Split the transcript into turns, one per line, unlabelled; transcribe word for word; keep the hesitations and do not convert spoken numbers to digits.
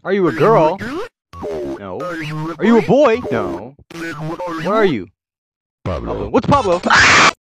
Are you a girl? No. Are you a boy? No. What are you?
Pablo.
Pablo. What's Pablo?